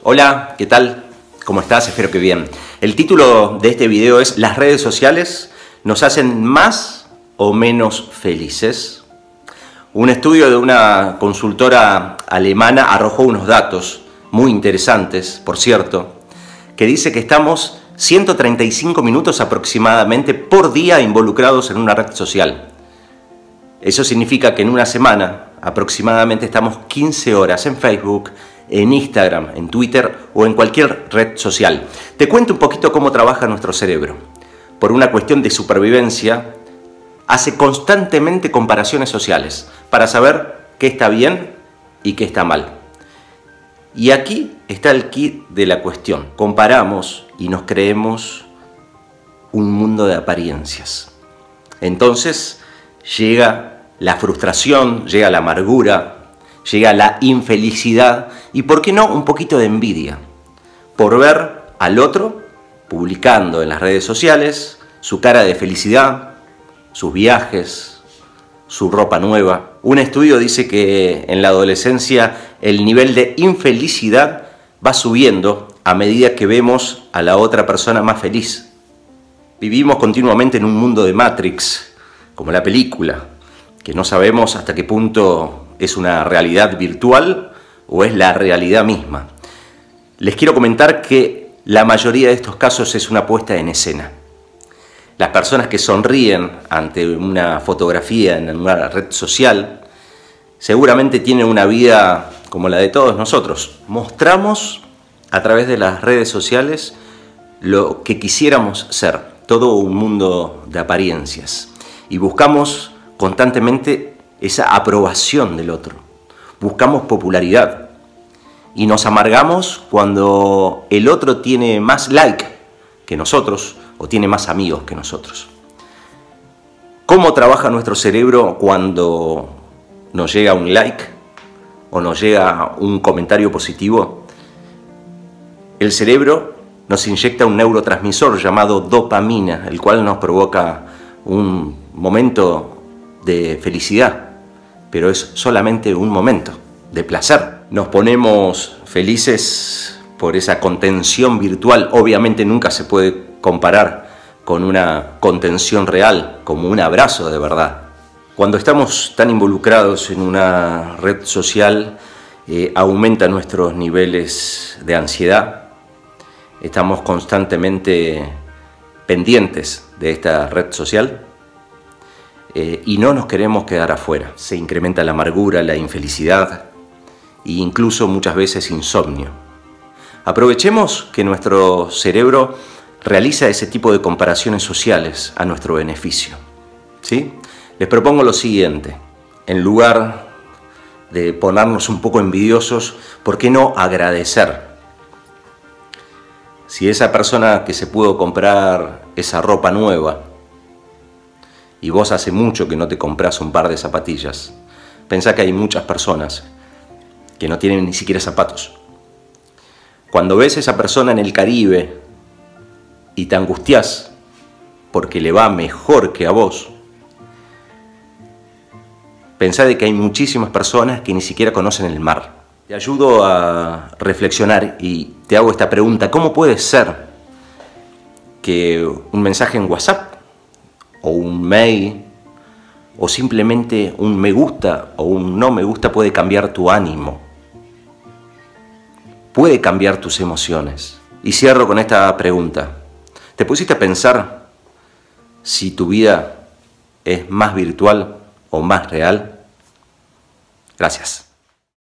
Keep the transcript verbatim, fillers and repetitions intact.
Hola, ¿qué tal? ¿Cómo estás? Espero que bien. El título de este video es ¿las redes sociales nos hacen más o menos felices? Un estudio de una consultora alemana arrojó unos datos muy interesantes, por cierto, que dice que estamos ciento treinta y cinco minutos aproximadamente por día involucrados en una red social. Eso significa que en una semana aproximadamente estamos quince horas en Facebook, en Instagram, en Twitter o en cualquier red social. Te cuento un poquito cómo trabaja nuestro cerebro. Por una cuestión de supervivencia, hace constantemente comparaciones sociales para saber qué está bien y qué está mal. Y aquí está el kit de la cuestión. Comparamos y nos creemos un mundo de apariencias. Entonces llega la frustración, llega la amargura, llega la infelicidad y, ¿por qué no?, un poquito de envidia por ver al otro publicando en las redes sociales su cara de felicidad, sus viajes, su ropa nueva. Un estudio dice que en la adolescencia el nivel de infelicidad va subiendo a medida que vemos a la otra persona más feliz. Vivimos continuamente en un mundo de Matrix, como la película, que no sabemos hasta qué punto es una realidad virtual o es la realidad misma. Les quiero comentar que la mayoría de estos casos es una puesta en escena. Las personas que sonríen ante una fotografía en una red social seguramente tienen una vida como la de todos nosotros. Mostramos a través de las redes sociales lo que quisiéramos ser, todo un mundo de apariencias, y buscamos constantemente esa aprobación del otro. Buscamos popularidad y nos amargamos cuando el otro tiene más like que nosotros o tiene más amigos que nosotros. ¿Cómo trabaja nuestro cerebro cuando nos llega un like o nos llega un comentario positivo? El cerebro nos inyecta un neurotransmisor llamado dopamina, el cual nos provoca un momento de felicidad, pero es solamente un momento de placer. Nos ponemos felices por esa contención virtual. Obviamente nunca se puede comparar con una contención real, como un abrazo de verdad. Cuando estamos tan involucrados en una red social, eh, aumenta nuestros niveles de ansiedad. Estamos constantemente pendientes de esta red social. Eh, y no nos queremos quedar afuera. Se incrementa la amargura, la infelicidad e incluso muchas veces insomnio. Aprovechemos que nuestro cerebro realiza ese tipo de comparaciones sociales a nuestro beneficio, ¿sí? Les propongo lo siguiente: en lugar de ponernos un poco envidiosos, ¿por qué no agradecer? Si esa persona que se pudo comprar esa ropa nueva y vos hace mucho que no te compras un par de zapatillas, pensá que hay muchas personas que no tienen ni siquiera zapatos. Cuando ves a esa persona en el Caribe y te angustiás porque le va mejor que a vos, pensá de que hay muchísimas personas que ni siquiera conocen el mar. Te ayudo a reflexionar y te hago esta pregunta: ¿cómo puede ser que un mensaje en WhatsApp o un mail, o simplemente un me gusta o un no me gusta, puede cambiar tu ánimo, puede cambiar tus emociones? Y cierro con esta pregunta: ¿te pusiste a pensar si tu vida es más virtual o más real? Gracias.